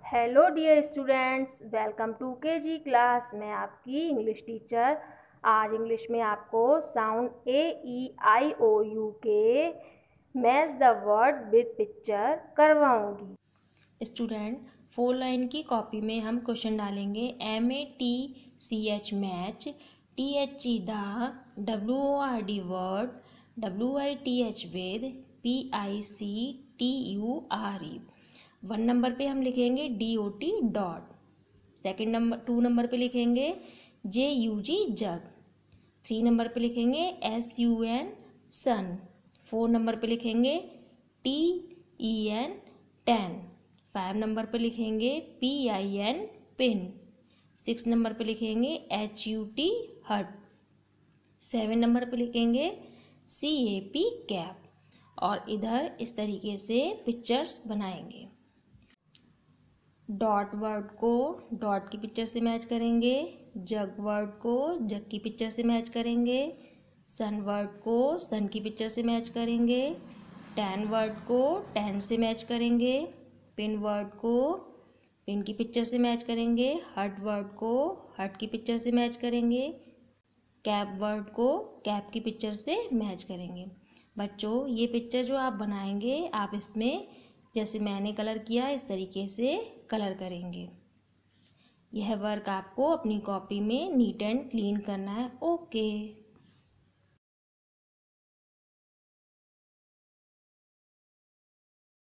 Hello dear students, welcome to KG class. मैं आपकी English teacher आज इंग्लिश में आपको साउंड AEIOU के match the word with picture करवाऊंगी। स्टूडेंट 4 लाइन की कॉपी में हम क्वेश्चन डालेंगे। MATCH match, THE the, WORD word, WITH with, PICTURE। 1 number पे हम लिखेंगे DOT dot. Second number 2 number पे लिखेंगे JUG जग। 3 नंबर पे लिखेंगे SUN सन। 4 नंबर पे लिखेंगे TEN टेन। 5 नंबर पे लिखेंगे PIN पिन। 6 नंबर पे लिखेंगे HUT हट। 7 नंबर पे लिखेंगे CAP कैप। और इधर इस तरीके से पिक्चर्स बनाएंगे। डॉट वर्ड को डॉट की पिक्चर से मैच करेंगे, जग वर्ड को जग की पिक्चर से मैच करेंगे, सन वर्ड को सन की पिक्चर से मैच करेंगे, टैन वर्ड को टैन से मैच करेंगे, पिन वर्ड को पिन की पिक्चर से मैच करेंगे, हट वर्ड को हट की पिक्चर से मैच करेंगे, कैप वर्ड को कैप की पिक्चर से मैच करेंगे। बच्चों, ये पिक्चर जो आप बनाएंगे, आप इसमें जैसे मैंने कलर किया इस तरीके से कलर करेंगे। यह वर्क आपको अपनी कॉपी में नीट एंड क्लीन करना है। ओके।